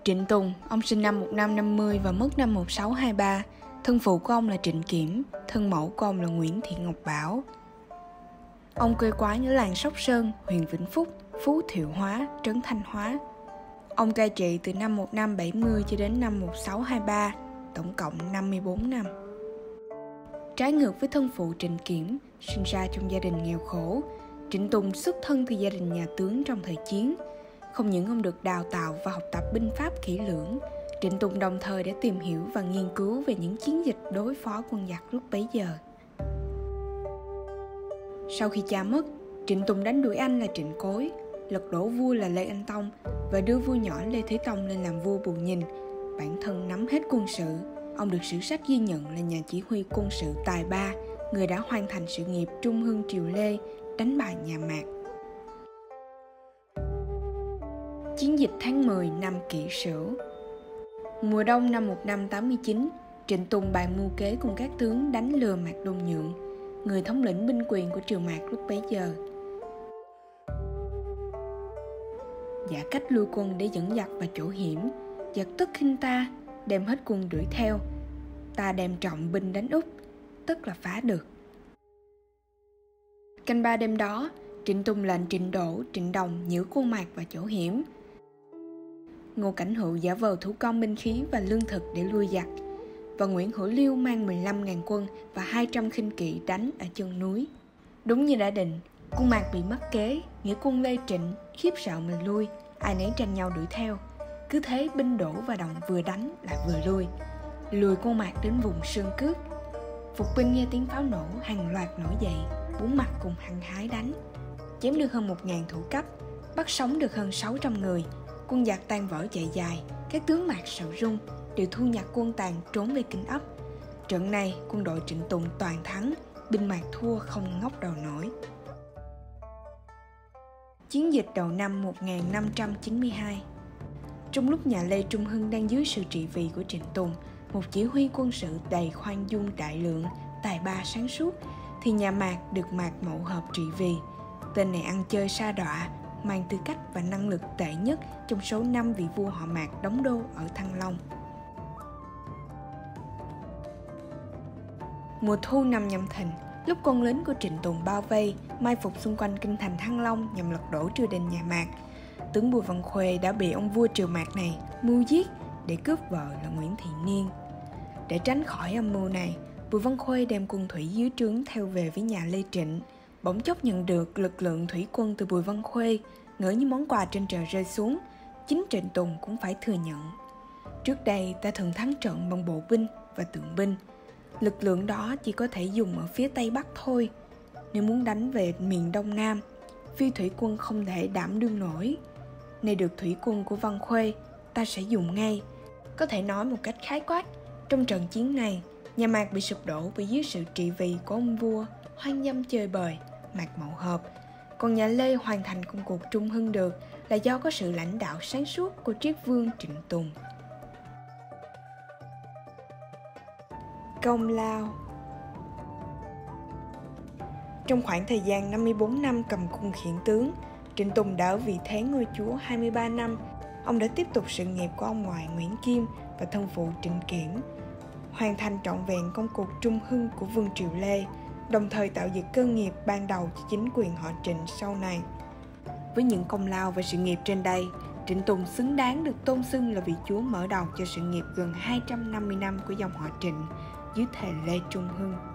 Trịnh Tùng, ông sinh năm 1550 và mất năm 1623. Thân phụ của ông là Trịnh Kiểm, thân mẫu của ông là Nguyễn Thị Ngọc Bảo. Ông quê quán ở làng Sóc Sơn, huyện Vĩnh Phúc, Phú Thiệu Hóa, trấn Thanh Hóa. Ông cai trị từ năm 1570 cho đến năm 1623, tổng cộng 54 năm. Trái ngược với thân phụ Trịnh Kiểm, sinh ra trong gia đình nghèo khổ, Trịnh Tùng xuất thân từ gia đình nhà tướng trong thời chiến. Không những ông được đào tạo và học tập binh pháp kỹ lưỡng, Trịnh Tùng đồng thời đã tìm hiểu và nghiên cứu về những chiến dịch đối phó quân giặc lúc bấy giờ. Sau khi cha mất, Trịnh Tùng đánh đuổi anh là Trịnh Cối, lật đổ vua là Lê Anh Tông và đưa vua nhỏ Lê Thế Tông lên làm vua Bù Nhìn. Bản thân nắm hết quân sự, ông được sử sách ghi nhận là nhà chỉ huy quân sự tài ba, người đã hoàn thành sự nghiệp trung hưng triều Lê, đánh bại nhà Mạc. Chiến dịch tháng 10 năm Kỷ Sửu. Mùa đông năm 1589, Trịnh Tùng bàn mưu kế cùng các tướng đánh lừa Mạc Đôn Nhượng, người thống lĩnh binh quyền của triều Mạc lúc bấy giờ. Giả cách lui quân để dẫn giặc vào chỗ hiểm, giặc tức khinh ta, đem hết quân đuổi theo. Ta đem trọng binh đánh Úc, tất là phá được. Canh ba đêm đó, Trịnh Tùng lệnh Trịnh Đỗ, Trịnh Đồng nhiễu quân Mạc vào chỗ hiểm. Ngô Cảnh Hữu giả vờ thủ công binh khí và lương thực để lui giặc, và Nguyễn Hữu Liêu mang 15.000 quân và 200 khinh kỵ đánh ở chân núi. Đúng như đã định, quân Mạc bị mắc kế, nghĩa quân Lê Trịnh khiếp sợ mà lui, ai nấy tranh nhau đuổi theo. Cứ thế binh Đỗ và Đồng vừa đánh lại vừa lui, lùi quân Mạc đến vùng Sơn Cước. Phục binh nghe tiếng pháo nổ hàng loạt nổi dậy, bốn mặt cùng hăng hái đánh, chém được hơn 1.000 thủ cấp, bắt sống được hơn 600 người. Quân giặc tan vỡ chạy dài, các tướng Mạc sợ run, đều thu nhặt quân tàn trốn về Kinh Ấp. Trận này quân đội Trịnh Tùng toàn thắng, binh Mạc thua không ngóc đầu nổi. Chiến dịch đầu năm 1592. Trong lúc nhà Lê Trung Hưng đang dưới sự trị vì của Trịnh Tùng, một chỉ huy quân sự đầy khoan dung đại lượng, tài ba sáng suốt, thì nhà Mạc được Mạc Mậu Hợp trị vì. Tên này ăn chơi sa đọa, mang tư cách và năng lực tệ nhất trong số 5 vị vua họ Mạc đóng đô ở Thăng Long. Mùa thu năm Nhâm Thìn, lúc quân lính của Trịnh Tùng bao vây, mai phục xung quanh kinh thành Thăng Long nhằm lật đổ triều đình nhà Mạc, tướng Bùi Văn Khuê đã bị ông vua triều Mạc này mưu giết để cướp vợ là Nguyễn Thị Niên. Để tránh khỏi âm mưu này, Bùi Văn Khuê đem quân thủy dưới trướng theo về với nhà Lê Trịnh. Bỗng chốc nhận được lực lượng thủy quân từ Bùi Văn Khuê, ngỡ như món quà trên trời rơi xuống, chính Trịnh Tùng cũng phải thừa nhận. Trước đây ta thường thắng trận bằng bộ binh và tượng binh. Lực lượng đó chỉ có thể dùng ở phía Tây Bắc thôi. Nếu muốn đánh về miền Đông Nam, phi thủy quân không thể đảm đương nổi. Nay được thủy quân của Văn Khuê, ta sẽ dùng ngay. Có thể nói một cách khái quát, trong trận chiến này, nhà Mạc bị sụp đổ bởi dưới sự trị vì của ông vua hoang dâm chơi bời Mạc Mậu Hợp. Còn nhà Lê hoàn thành công cuộc trung hưng được là do có sự lãnh đạo sáng suốt của triết vương Trịnh Tùng. Công lao. Trong khoảng thời gian 54 năm cầm cung khiển tướng, Trịnh Tùng đã ở vị thế ngôi chúa 23 năm. Ông đã tiếp tục sự nghiệp của ông ngoại Nguyễn Kim và thân phụ Trịnh Kiểm, hoàn thành trọn vẹn công cuộc trung hưng của vương triều Lê, đồng thời tạo dựng cơ nghiệp ban đầu cho chính quyền họ Trịnh sau này. Với những công lao và sự nghiệp trên đây, Trịnh Tùng xứng đáng được tôn xưng là vị chúa mở đầu cho sự nghiệp gần 250 năm của dòng họ Trịnh dưới thời Lê Trung Hưng.